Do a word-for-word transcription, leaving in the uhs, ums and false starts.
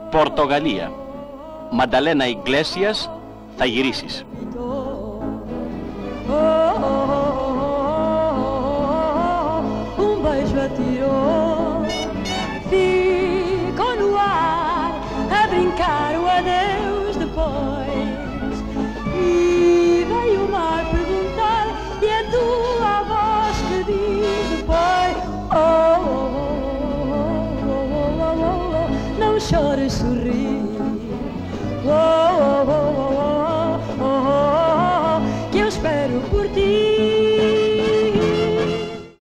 Πορτογαλία. Μανταλένα Ιγκλέσιας, θα γυρίσεις. Um beijo atirou, ficou no ar a brincar o adeus depois. E veio o mar perguntar e a tua voz que diz depois: oh, oh, oh, oh, oh, oh, oh, não chores, sorri. Oh, oh, oh.